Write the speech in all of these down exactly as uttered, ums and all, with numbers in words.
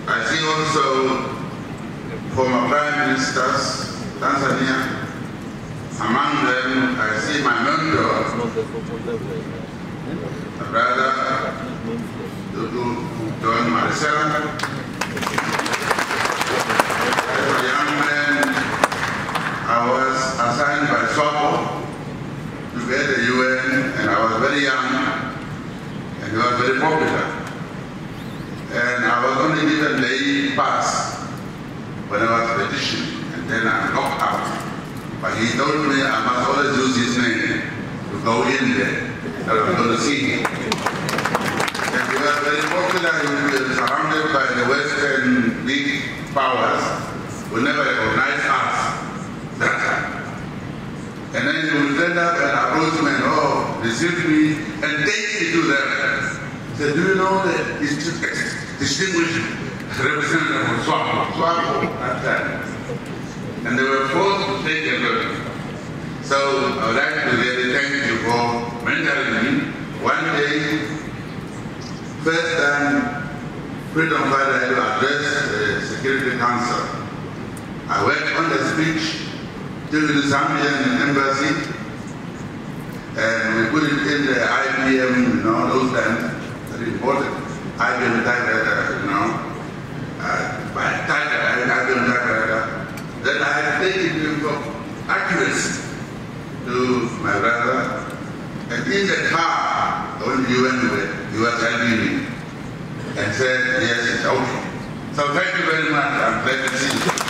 I see also former Prime Ministers, Tanzania. Among them, I see my mentor, my brother, who joined Marcella. As a young man, I was assigned by SWAPO to be at the U N, and I was very young, and he was very popular. And I was only given the pass when I was petitioned, and then I knocked out. But he told me I must always use his name to go in there, that I was going to see him. And he was very popular. He was surrounded by the Western big powers who never recognized us that time. And then he would stand up and approach me and, oh, receive me and take me to them. He said, do you know the distinguished representative of SWAPO? SWAPO at that time. And they were forced to take a look. So I would like to really thank you for mentoring me. One day, first time Freedom Fighter had to address the Security Council. I went on the speech to the Zambian embassy, and we put it in the I B M, you know, those times, very important. I B M typewriter, you know, uh, by typewriter, I B M typewriter. Then I had taken him from accuracy to my brother, and in the car, when you went with, he was helping me, and said, yes, it's okay. So thank you very much. I'm glad to see you.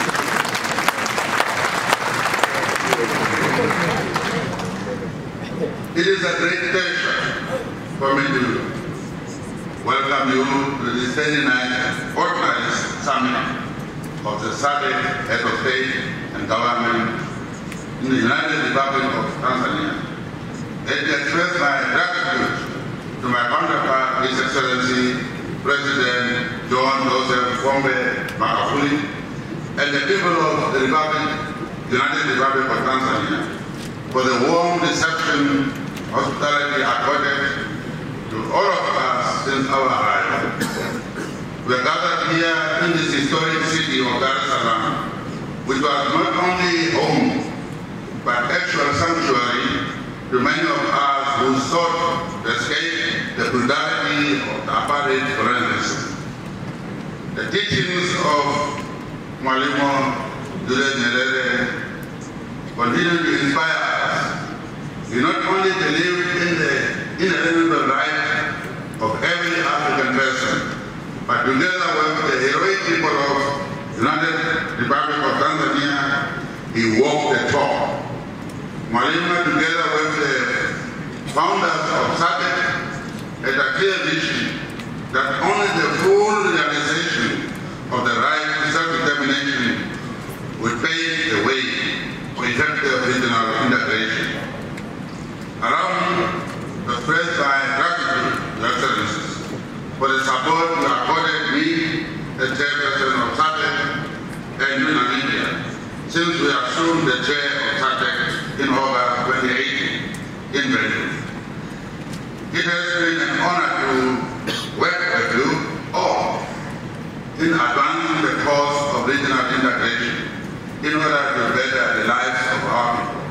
It is a great pleasure for me to welcome you to this thirty-ninth Ordinary Summit of the S A D C Head of State and Government in the United Republic of Tanzania. Let me express my gratitude to my counterpart, His Excellency President John Joseph Pombe Magufuli, and the people of the Republic, United Republic of Tanzania, for the warm reception, hospitality accorded to all of us since our arrival. We are gathered here in this historic city of Dar es Salaam, which was not only home, but actual sanctuary to many of us who sought to escape the brutality of the apartheid colonialism. The teachings of Mwalimu Julius Nyerere continue to inspire us. We not only believe in the inalienable right of every African person, but together with the heroic people of the United Republic of Tanzania, he walked the talk. Mwalimu, together with the founders of S A D C, had a clear vision that only the full realization of the right to self-determination would pave the way for effective regional integration. Allow me to express my gratitude, Your Excellencies, for the support you accorded me, the chairperson of S A D C and Namibia, since we assumed the chair of S A D C in August twenty eighteen in Beijing. It has been an honor to work with you all in advancing the cause of regional integration in order to better the lives of our people.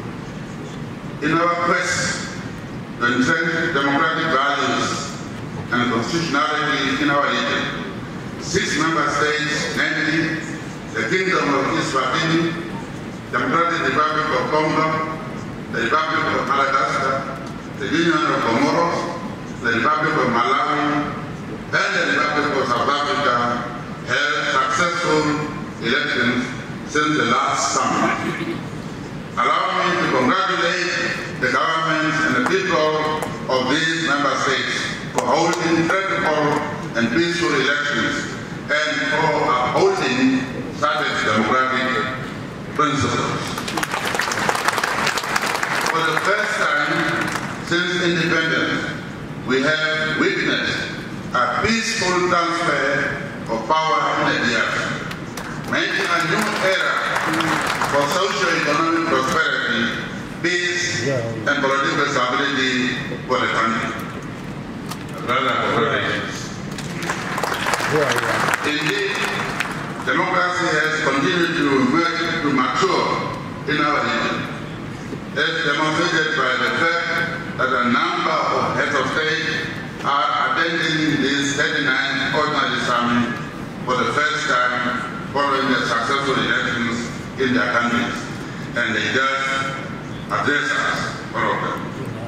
In our quest to entrench democratic values and constitutionality in our region, six member states, namely the Kingdom of Eswatini, Democratic Republic of Congo, the Republic of Madagascar, the Union of Comoros, the Republic of Malawi, and the Republic of South Africa held successful elections since the last summit. Allow me to congratulate the governments and the people of these member states for holding credible and peaceful elections and for upholding such democratic principles. For the first time since independence, we have witnessed a peaceful transfer of power in the D R C, making a new era for socio-economic prosperity, peace, and political stability for the country. Brother, congratulations. Indeed, democracy has continued to emerge, to mature in our region, as demonstrated by the fact that a number of heads of state are attending this thirty-ninth Ordinary Summit for the first time following the successful elections in their countries, and they just address us, all of them.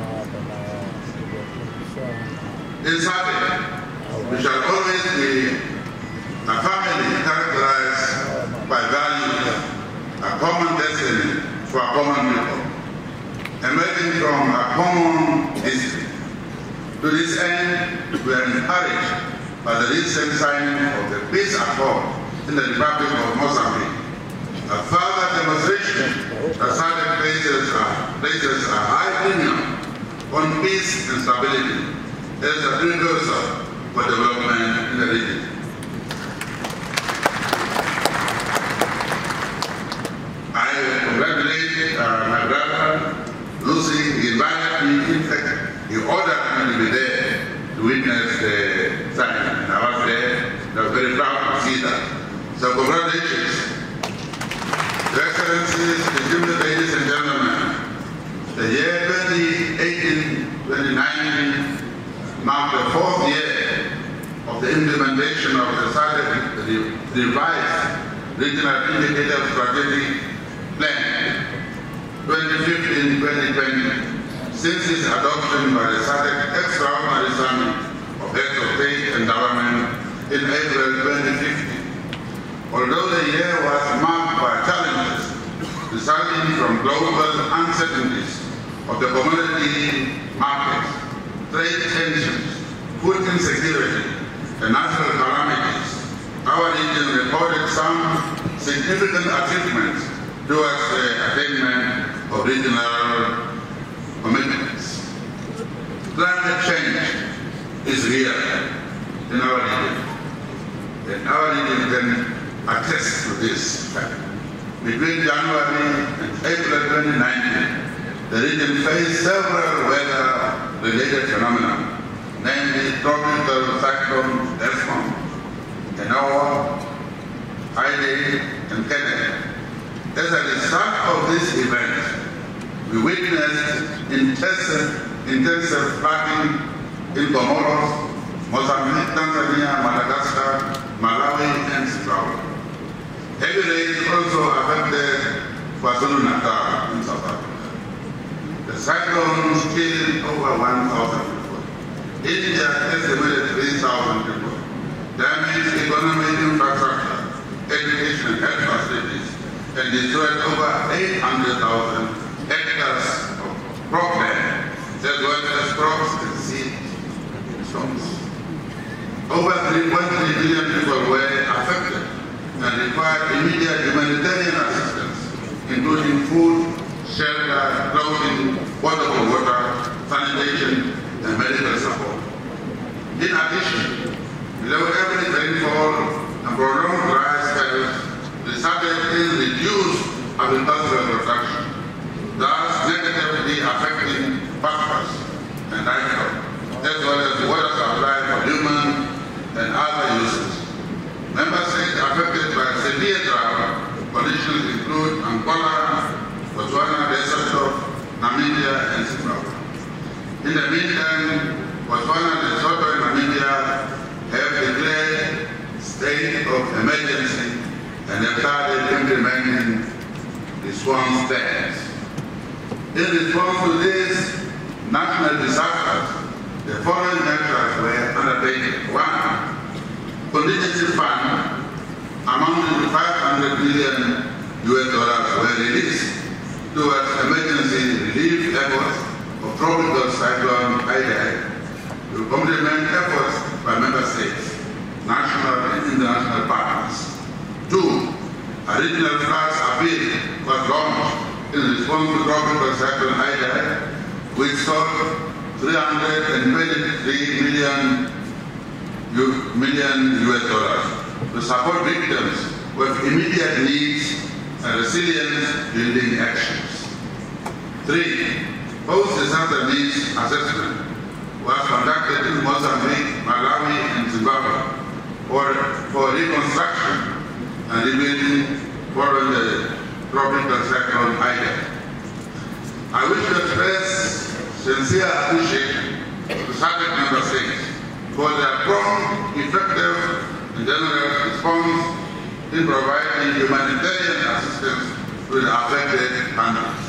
In S A D C, we shall always be a family characterized by values, a common destiny for a common people, emerging from a common history. To this end, we are encouraged by the recent signing of the peace accord in the Republic of Mozambique, a further demonstration that S A D C places a, places a high premium on peace and stability as a precursor for development in the region. I congratulate uh, my brother, Lucy. He invited me, in fact, he ordered me to be there to witness the signing, and I was there. I was very proud to see that. So congratulations. Your Excellencies, distinguished ladies and gentlemen, the year twenty eighteen twenty nineteen marked the fourth year of the implementation of the S A D C revised Regional Indicator Strategic Plan twenty fifteen twenty twenty. Since its adoption by the S A D C Extraordinary Summit of Heads of State and Government in April twenty fifteen. Although the year was marked by challenges resulting from global uncertainties of the commodity markets, trade tensions, food insecurity, and natural calamities, our region recorded some significant achievements towards the attainment of regional commitments. Climate change is real in our region, and our region can attest to this fact. Between January and April twenty nineteen, the region faced several weather-related phenomena, namely tropical cyclone Desmond, Genoa, Ida, and Kenneth. As a result of this event, we witnessed intensive, intensive flooding in Comoros, Mozambique, Tanzania, Madagascar, Malawi, and Zimbabwe. Heavy rains also affected KwaZulu-Natal in South Africa. The cyclone killed over one thousand people. India estimated three thousand people. Damaged economic infrastructure, education and health facilities, and destroyed over eight hundred thousand hectares of cropland, as well as crops and seed stocks. Over three point three million people were affected and required immediate humanitarian assistance, including food, shelter, clothing, potable water, sanitation, and medical support. In addition, below average rainfall and prolonged dry spells resulted in reduced agricultural production, thus negatively affecting farmers and livestock, as well as the water supply for human and other uses. Member states affected by severe drought conditions include Angola, Botswana, Lesotho, Namibia, and Zimbabwe. In the meantime, Botswana, Lesotho, and Namibia have declared state of emergency and have started implementing response plans. In response to these national disasters, the following measures were undertaken. One, contingency fund amounting to five hundred million U S dollars were released towards emergency relief efforts of tropical cyclone Ida to complement efforts by member states, national and international partners. Two, a regional floods appeal was launched in response to tropical cyclone Ida, which sought three hundred twenty-three million million U S dollars to support victims with immediate needs and resilience-building actions. Three, post-disaster needs assessment was conducted in Mozambique, Malawi, and Zimbabwe, for, for reconstruction and rebuilding following the tropical cyclone Hage. I wish to express sincere appreciation to S A D C member states for their prompt, effective, and generous response in providing humanitarian assistance to the affected countries.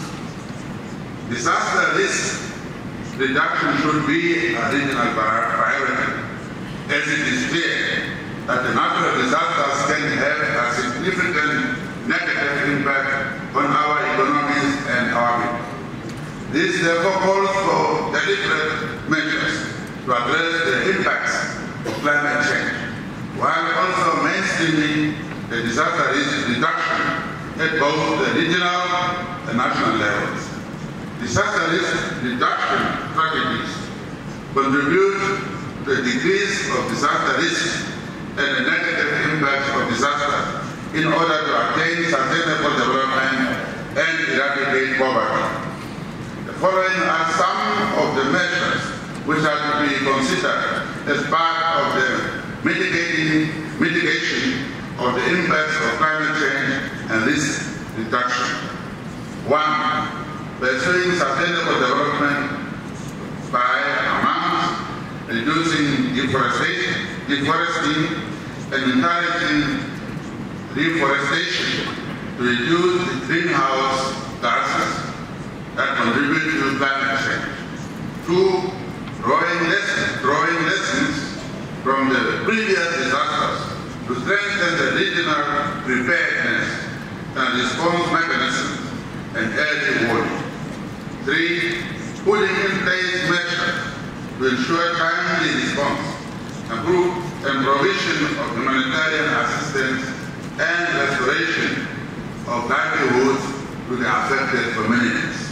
Disaster risk reduction should be a regional priority, as it is clear that the natural disasters can have a significant negative impact on our economies and our people. This therefore calls for deliberate measures to address the impacts of climate change, while also mainstreaming the disaster risk reduction at both the regional and national levels. Disaster risk reduction strategies contribute to the decrease of disaster risk and the negative impacts of disasters in order to attain sustainable development and eradicate poverty. The following are some of the measures which are to be considered as part of the mitigating, mitigation of the impacts of climate change and risk reduction. One, pursuing sustainable development by, among reducing deforestation, deforesting and encouraging reforestation to reduce greenhouse gases that contribute to climate change. Two, drawing lessons, drawing lessons from the previous disasters to strengthen the regional preparedness and response mechanisms and early warning. Three, putting in place measures to ensure timely response, improve and provision of humanitarian assistance and restoration of livelihoods to the affected communities.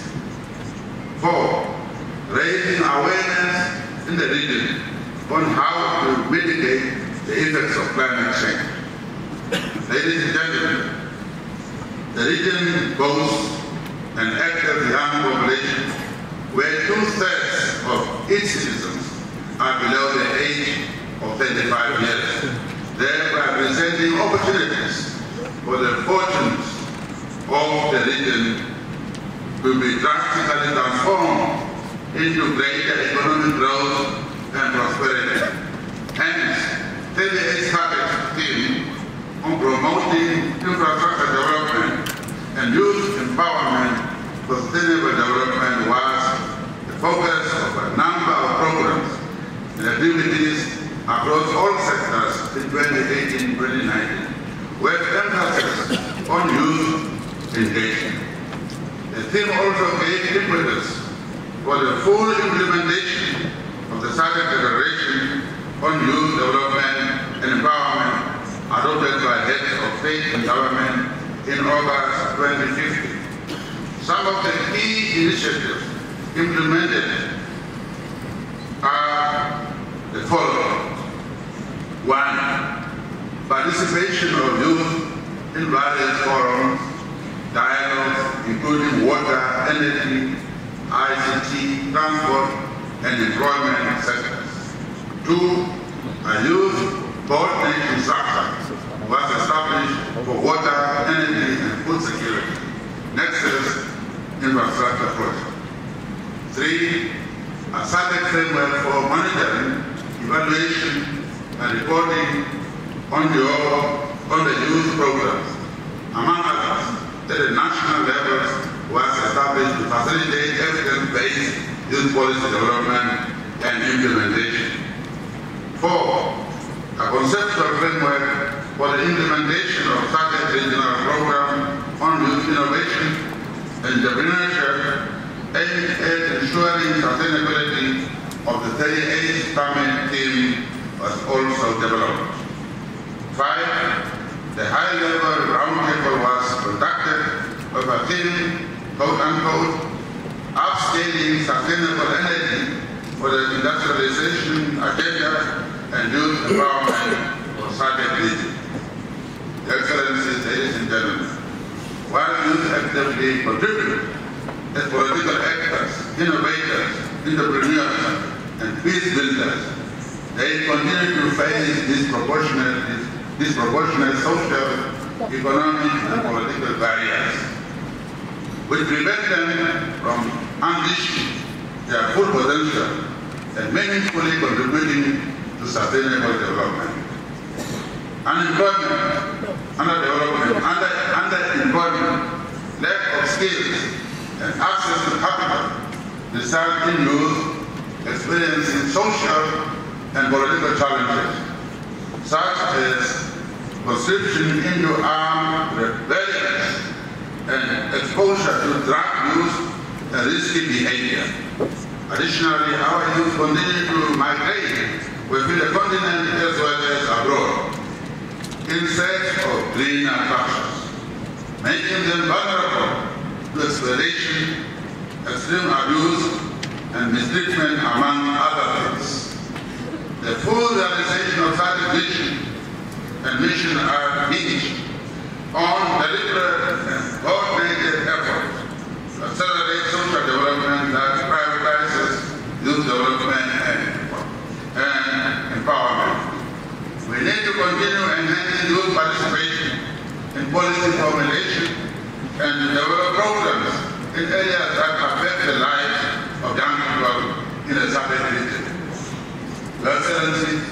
Four, raising awareness in the region on how to mitigate the effects of climate change. Ladies and gentlemen, the region boasts an active young population where two-thirds of its citizens are below the age of thirty-five years, thereby presenting opportunities for the fortunes of the region to be drastically transformed into greater economic growth and prosperity. Hence, thirty-eight S A D C team on promoting infrastructure development and youth empowerment for sustainable development was the focus of a number of programs and activities across all sectors in twenty eighteen to twenty nineteen, with emphasis on youth engagement. The team also gave impetus for the full implementation of the S A D C Declaration on Youth Development and Empowerment adopted by heads of state and government in August twenty fifteen. Some of the key initiatives implemented are the following. One, participation of youth in various forums, dialogues, including water, energy, I C T, transport, and employment sectors. Two, a youth coordination structure was established for water, energy, and food security, nexus infrastructure project. Three, a S A D C framework for monitoring, evaluation, and reporting on the, on the youth programs. Among others, at the national levels was established to facilitate evidence-based youth policy development and implementation. Four, a conceptual framework for the implementation of S A D C regional program on youth innovation and entrepreneurship aimed at ensuring sustainability of the thirty-eighth summit team was also developed. Five, the high-level roundtable was conducted with a theme, quote-unquote, upscaling sustainable energy for the industrialization agenda and youth empowerment for S A D C region. Excellencies, ladies and gentlemen, while youth actively contribute as political actors, innovators, entrepreneurs, and peace builders, they continue to face disproportionate, disproportionate social, economic, and political barriers, which prevent them from unleashing their full potential and meaningfully contributing to sustainable development. Unemployment, underdevelopment, under, underemployment, lack of skills, and access to capital result in youth experiencing social and political challenges, such as conscription into armed rebellions and exposure to drug use and risky behavior. Additionally, our youth continue to migrate within the continent as well as abroad in search of greener pastures, making them vulnerable to exploitation, extreme abuse, and mistreatment, among other things. The full realization of such a vision and mission are hinged on deliberate and coordinated efforts to accelerate social development that prioritizes youth development and, and empowerment. We need to continue enhancing youth participation in policy formulation and develop programs in areas that affect the lives of young people in the Southern region. Your Excellency,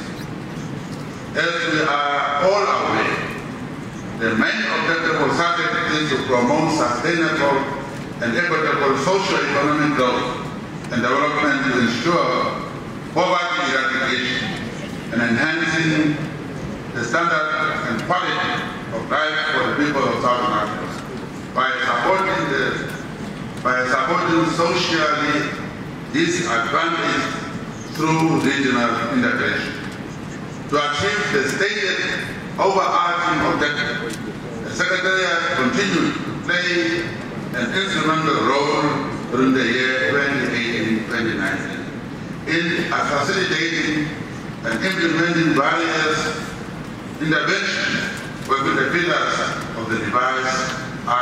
as we are all aware, the main objective of S A D C is to promote sustainable and equitable socio-economic growth and development to ensure poverty eradication and enhancing the standard and quality of life for the people of Southern Africa by supporting the by supporting socially disadvantaged through regional integration. To achieve the stated overarching objective, the Secretariat continued to play an instrumental role during the year twenty eighteen to twenty nineteen in facilitating and implementing various interventions within the pillars of the device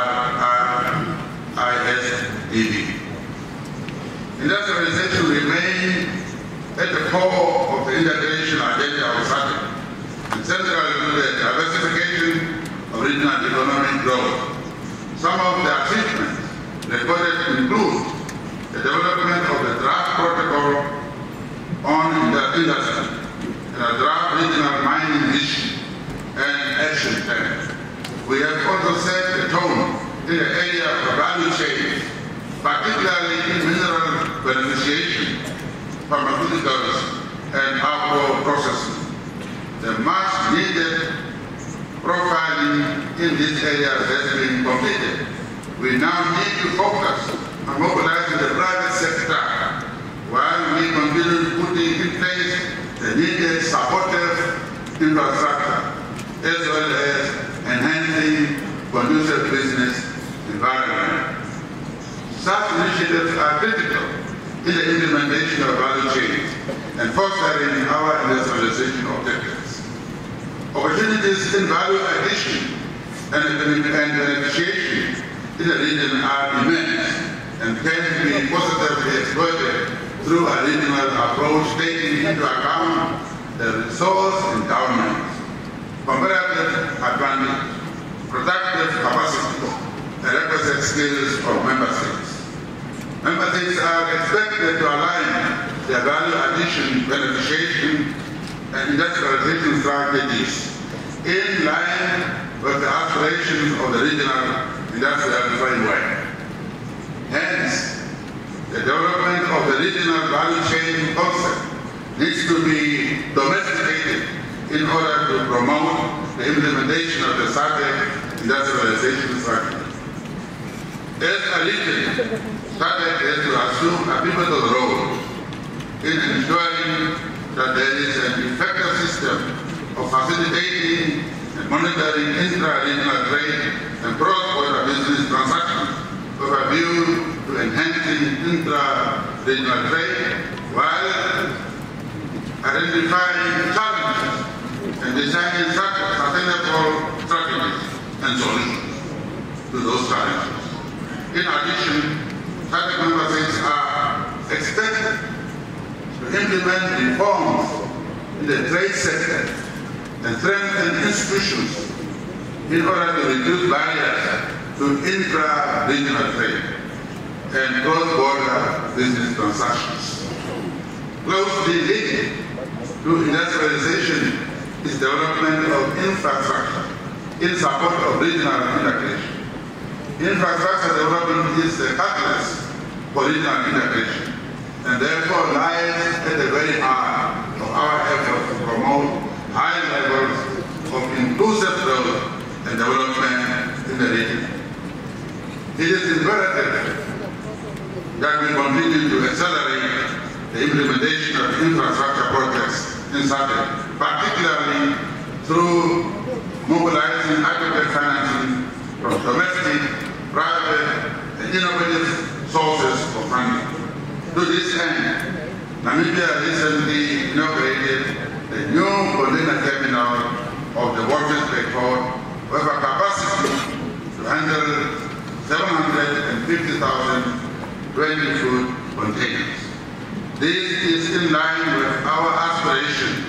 I S D B. Industrialization remains at the core of the integration agenda of S A D C and central to the diversification of regional economic growth. Some of the achievements recorded include the development of the draft protocol on the industry and a draft regional mining issue and action plan. We have also set the tone in the area of value chain, particularly in mineral beneficiation, pharmaceuticals, and agro-processing. The much needed profiling in these areas has been completed. We now need to focus on mobilizing the private sector while we continue putting in place the needed supportive infrastructure as well as enhancing conducive business environment. Such initiatives are critical in the implementation of value chains and fostering our industrialization objectives. Opportunities in value addition and beneficiation in the region are immense and can be positively exploited through a regional approach taking into account the resource endowments, comparative advantage, productive capacity, and requisite skills of member states. Member states are expected to align their value addition, beneficiation, and industrialization strategies in line with the aspirations of the regional industrial framework. Hence, the development of the regional value chain concept needs to be domesticated in order to promote the implementation of the S A D C industrialization strategy. As a region, S A D C has to assume a pivotal role in ensuring that there is an effective system of facilitating and monitoring intra-regional trade and cross-border business transactions with a view to enhancing intra-regional trade while identifying challenges and designing sustainable strategies and solutions to those challenges. In addition, S A D C member states are expected to implement reforms in the trade sector and strengthen institutions in order to reduce barriers to intra-regional trade and cross-border business transactions. Closely linked to industrialization is development of infrastructure in support of regional integration. Infrastructure development is the catalyst for regional integration and therefore lies at the very heart of our efforts to promote high levels of inclusive growth and development in the region. It is imperative that we continue to accelerate the implementation of infrastructure projects in SADC, particularly through mobilizing adequate financing from domestic, private, and innovative sources of funding. To this end, Namibia recently inaugurated the new container terminal of the Walvis Bay Port with a capacity to handle seven hundred fifty thousand twenty-foot containers. This is in line with our aspiration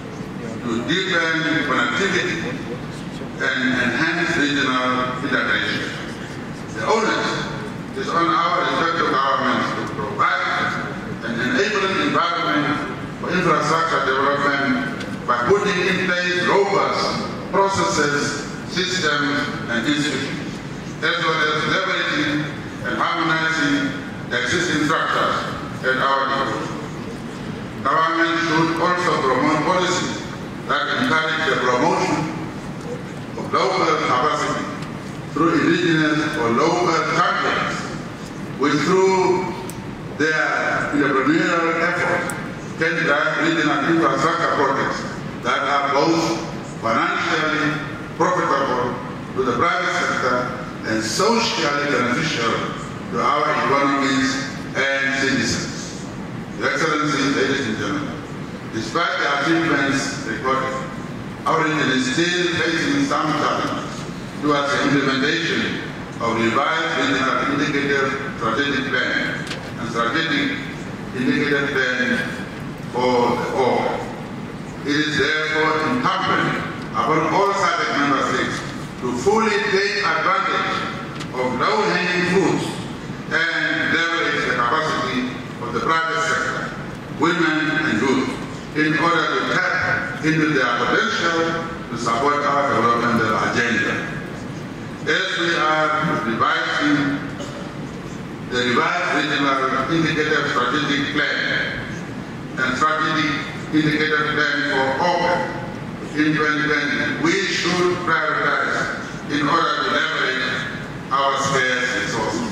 to deepen connectivity and enhance regional integration. The onus is on our respective governments to provide an enabling environment for infrastructure development by putting in place robust processes, systems, and institutions, as well as leveraging and harmonizing the existing structures at our level. Government should also promote policies that encourage the promotion of local capacity through indigenous or local champions, which through their entrepreneurial efforts can drive regional infrastructure projects that are both financially profitable to the private sector and socially beneficial to our economies and citizens. Your Excellencies, ladies and gentlemen, despite the achievements recorded, our region is still facing some challenges towards the implementation of revised regional indicative strategic plan and strategic indicative plan for the whole. It is therefore incumbent upon all SADC member states to fully take advantage of low-hanging fruits and leverage the capacity of the private sector, women and youth, in order to tap into their potential to support our developmental agenda. As we are revising the revised regional indicative strategic plan and strategic indicative plan for open in twenty twenty, we should prioritize in order to leverage our scarce resources.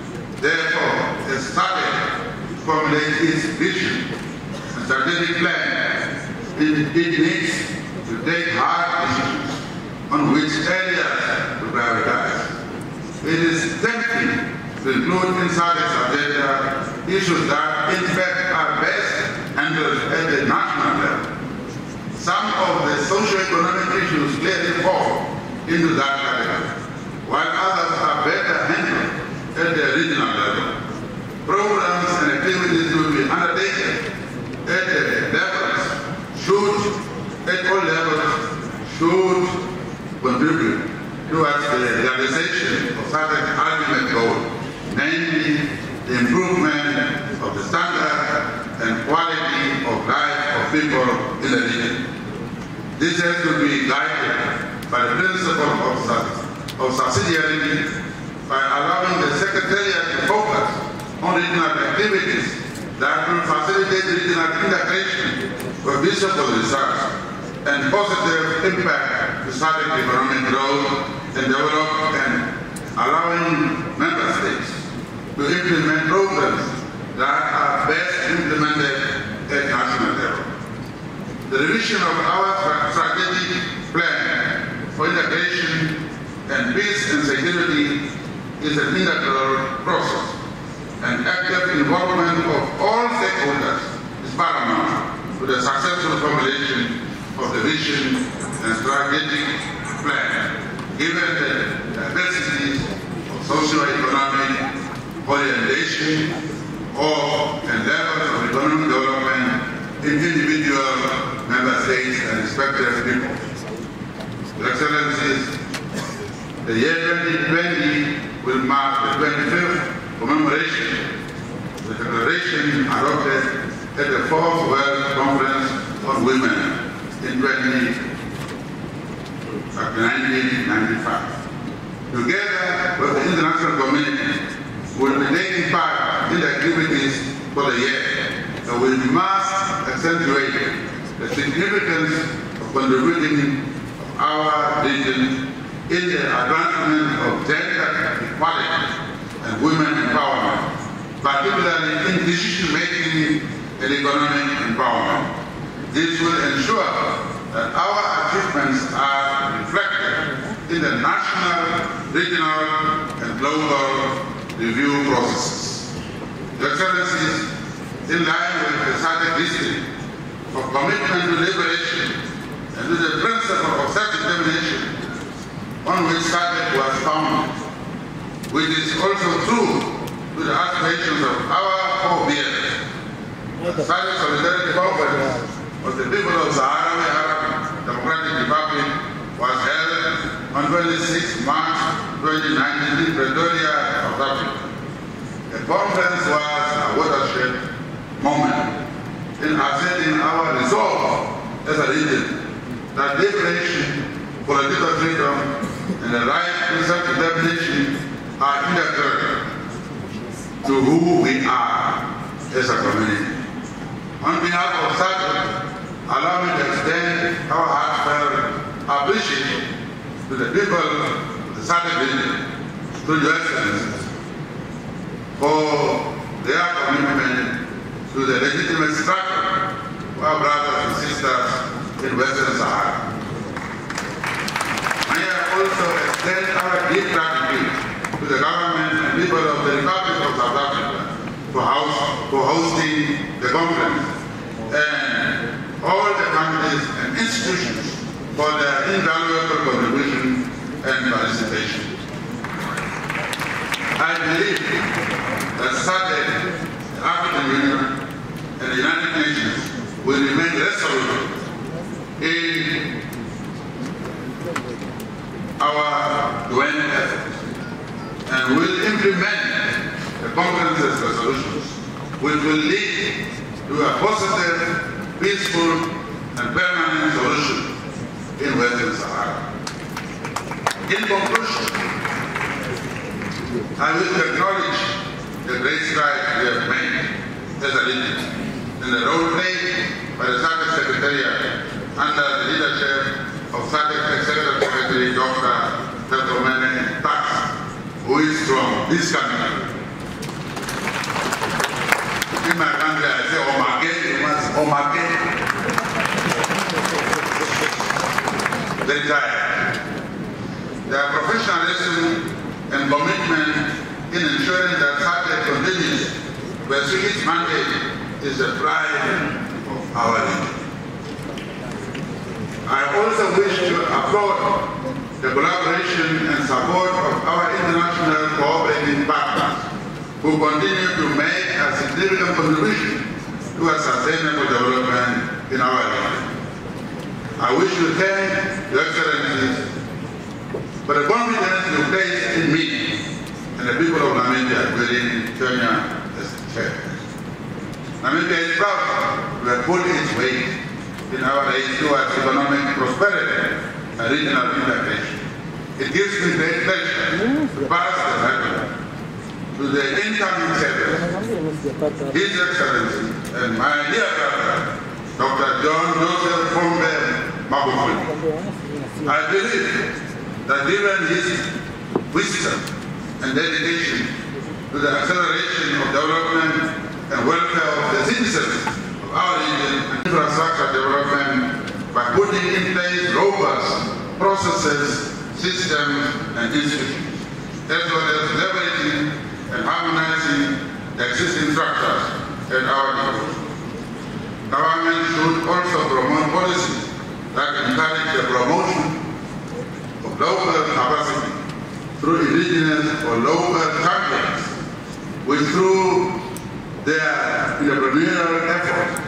Therefore, as SADC formulates its vision and strategic plan, it, it needs to take hard decisions on which areas to prioritize. It is tempting to include in SADC's agenda issues that in fact are best handled at the national level. Some of the socio-economic issues clearly fall into that category, while others are better handled at the regional level. Programs and activities will be undertaken at the levels, should, at all levels, should contribute towards the realization of SADC's ultimate goal, namely the improvement of the standard and quality of life of people in the region. This has to be guided by the principle of, of subsidiarity, by allowing the Secretariat to focus on regional activities that will facilitate regional integration for visible results and positive impact to SADC economic growth and development, allowing member states to implement programs that are best implemented at national level. The revision of our strategic plan for integration and peace and security is an integral process, and active involvement of all stakeholders is paramount to the successful formulation of the vision and strategic plan, given the diversities of socio-economic orientation or and levels of economic development in individual member member states and respective people. Your Excellencies, the year twenty twenty will mark the twenty-fifth commemoration of the declaration adopted at the Fourth World Conference on Women in nineteen ninety-five. Together with the international community, we will be taking part in the activities for the year, and we must accentuate the significance of contributing our region in the advancement of gender equality and women empowerment, particularly in decision-making and economic empowerment. This will ensure that our achievements are reflected in the national, regional, and global review processes. Your Excellencies, in line with the S A D C history of commitment to liberation and to the principle of self-determination on which S A D C was founded, which is also true to the aspirations of our forebears. The S A D C Solidarity Conference of the people of Sahrawi Arab Democratic Republic was held on twenty-sixth March twenty nineteen in Pretoria, South Africa. The conference was a watershed moment in asserting our resolve as a region that liberation, political freedom, and the right to self-determination are integral to who we are as a community. On behalf of S A D C, allow me to extend our heartfelt appreciation to the people of the S A D C region, to your Excellencies, for their commitment to the legitimate struggle of our brothers and sisters in Western Sahara. May I also extend our deep gratitude to the government and people of the Republic of South Africa for, house, for hosting the conference, and all the countries and institutions for their invaluable contribution and participation. I believe that S A D C, the African Union, and the United Nations will remain resolute in our U N efforts and will implement the conference's resolutions, which will lead to a positive, peaceful, and permanent solution in Western Sahara. In conclusion, I wish to acknowledge the great strides we have made as a region and the role played by the S A D C Secretariat under the leadership of S A D C Executive Secretary Doctor Telkomene Tax, who is from this country. In my country, I say, Omake, you must Omake. Retired. Their professionalism and commitment in ensuring that S A D C continues to pursue its mandate is the pride of our region. I also wish to applaud the collaboration and support of our international cooperating partners who continue to make a significant contribution to a sustainable development in our region. I wish to thank Your Excellencies for the confidence you place in me and the people of Namibia during Kenya as chair. Namibia is proud to have put its weight in our race towards economic prosperity and regional integration. It gives me great pleasure to pass the baton to the incoming chairperson, His Excellency and my dear brother, Doctor John Joseph Pombe Magufuli. I believe that given his wisdom and dedication to the acceleration of development and welfare of the citizens of our region and infrastructure development by putting in place robust processes, systems, and institutions, as well as leveraging and harmonizing the existing structures at our disposal. Government should also promote policies that encourage the promotion of local capacity through indigenous or local champions, which through their entrepreneurial efforts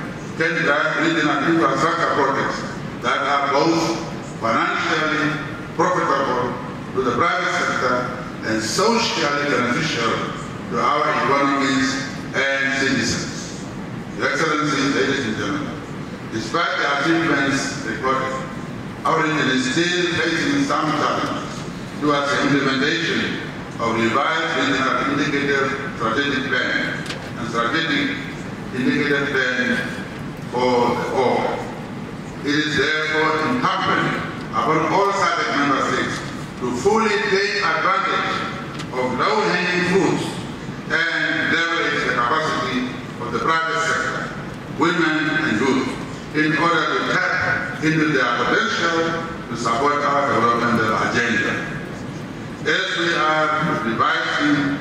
can drive regional infrastructure projects that are both financially profitable to the private sector and socially beneficial to our economies and citizens. Your Excellencies, ladies and gentlemen, despite the achievements recorded, our region is still facing some challenges towards the implementation of revised regional indicative strategic plan and strategic indicative plan for the org. It is therefore incumbent upon all S A D C member states to fully take advantage of low-hanging fruits and leverage the capacity of the private sector, women and youth, in order to tap into their potential to support our developmental agenda. As we are revising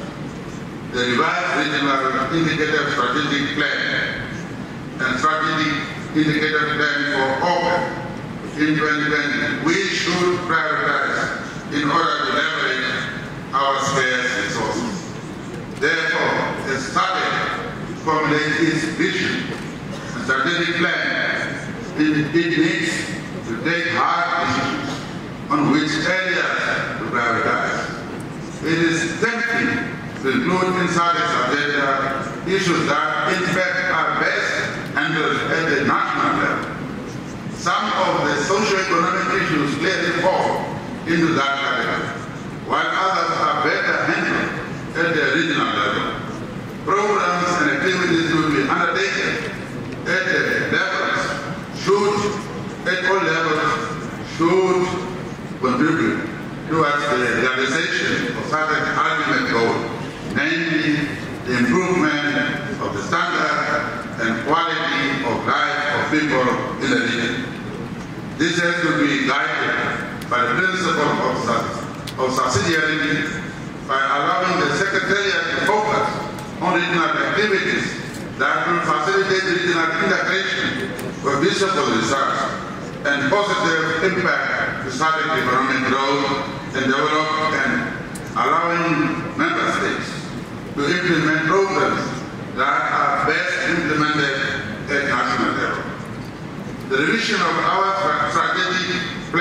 the revised regional indicative strategic plan and strategic indicative plan for open in twenty twenty, we should prioritize in order to leverage our scarce resources. Therefore, as S A D C formulates its vision and strategic plan, it, it needs to take hard decisions on which areas to prioritize. It is tempting to include inside its agenda issues that in fact are best handled at the national level. Some of the socio-economic issues clearly fall into that category, while others are better handled at the regional level. Programs and activities will be undertaken at the levels, should, at all levels, should contribute towards the realization of certain ultimate goals, namely the improvement of the standard and quality of life of people in the region. This has to be guided by the principle of, of subsidiarity, by allowing the Secretariat to focus on regional activities that will facilitate regional integration for visible results and positive impact to S A D C economic growth and development, and allowing member states to implement programs that are best implemented at national level. The revision of our strategic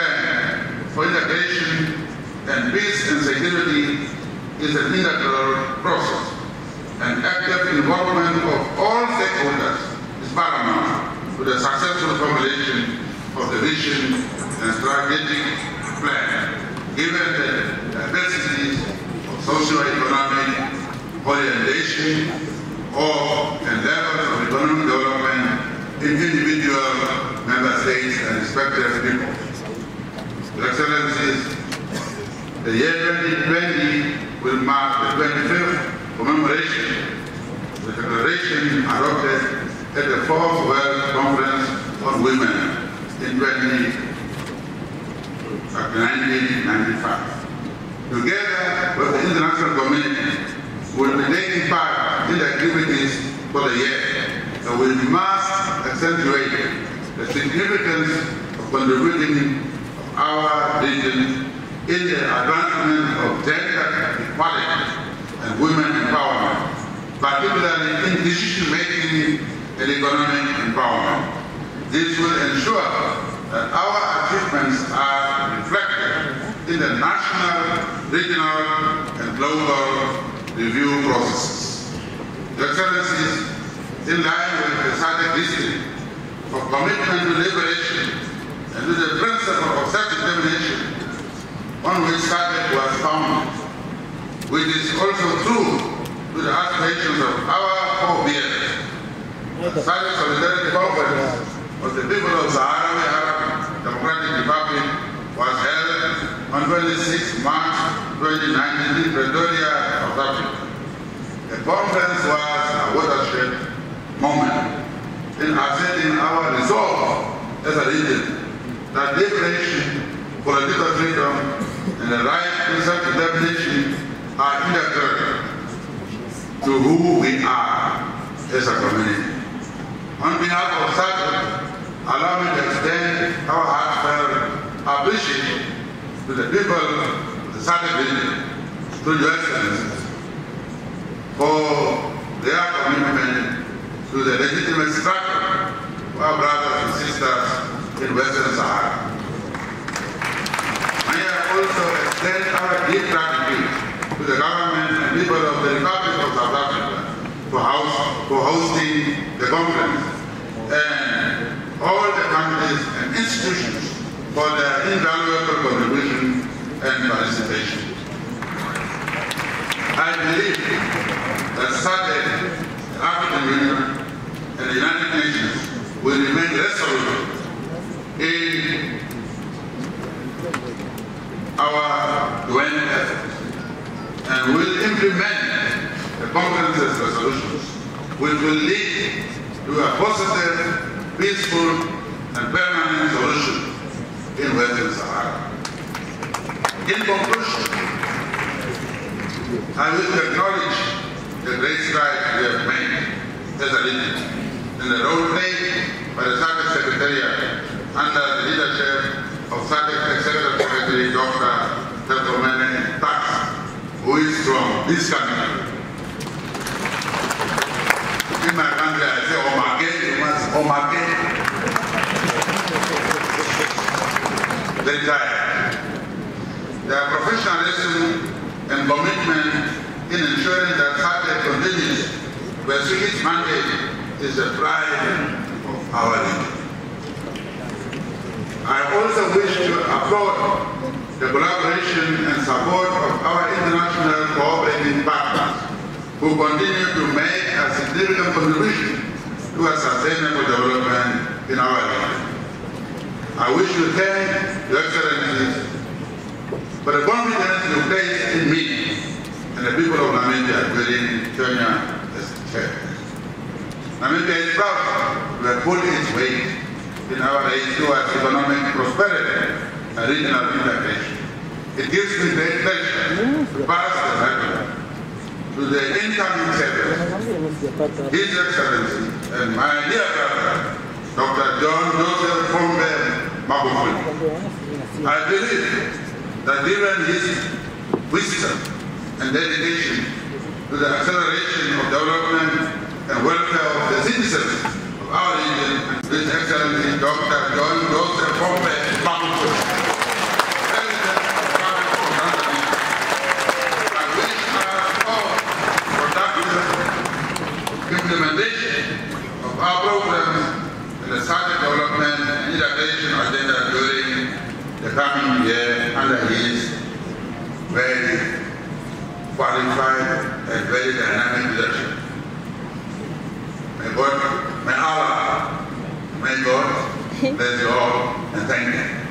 plan for integration and peace and security is an integral process, and active involvement of all stakeholders is paramount to the successful formulation of the vision and strategic plan, given the diversities of socio-economic orientation or and levels of economic development in individual member states and respective people. Your Excellencies, the year twenty twenty will mark the twenty-fifth commemoration of the declaration adopted at the fourth World Conference on Women in nineteen ninety-five. Together with the international community, we will be taking part in the activities for the year, and we must accentuate the significance of contributing our region in the advancement of gender equality and women empowerment, particularly in decision-making and economic empowerment. This will ensure that our achievements are reflected in the national, regional, and global review processes. Your Excellencies, in line with the S A D C history of commitment to liberation and with the principle of self-determination on which S A D C was founded, which is also true to the aspirations of our forebears. The S A D C Solidarity Conference of the people of Sahrawi Arab Democratic Republic was held on twenty-sixth March twenty nineteen in Pretoria, South Africa. The conference was a watershed moment in asserting our resolve as a region that liberation, political freedom, and the right to self-determination are integral to who we are as a community. On behalf of S A D C, allow me to extend our heartfelt appreciation to the people of the S A D C region, to your Excellencies, for their commitment to the legitimate struggle to our brothers and sisters in Western Sahara. May I also extend our deep gratitude to the government and people of the Republic of South Africa for, house, for hosting the conference, and all the countries and institutions for their invaluable contribution and participation. I believe that SADC, the African Union, and the United Nations will remain resolute in our joint efforts and will implement the conference's resolutions, which will lead to a positive, peaceful, and permanent solution in Western Sahara. In conclusion, I wish to acknowledge the great strides we have made as a region in the role played by the SADC Secretariat under the leadership of SADC Executive Secretary Doctor Telkomene Tax, who is from this country. In my country, I say, Omake, you must Omake. They died. Their professionalism and commitment in ensuring that SADC continues to pursue its mandate is the pride of our region. I also wish to applaud the collaboration and support of our international cooperating partners who continue to make a significant contribution to a sustainable development in our region. I wish to thank Your Excellencies for the confidence you place in me and the people of Namibia during Kenya as chair. Namibia is proud to have pulled its weight in our race towards economic prosperity and regional integration. It gives me great pleasure to pass the record to the incoming chairperson, His Excellency and my dear brother, Doctor John Joseph Pombe Magufuli. I believe that given his wisdom and dedication to the acceleration of development and welfare of the citizens of our region, His Excellency Doctor John Joseph Pombe Magufuli, President of the Republic of Tanzania, I wish us all productive implementation of our programs and the SADC development and integration agenda during the coming year under his very qualified and very dynamic leadership. May God, may Allah, may God bless you all, and thank you.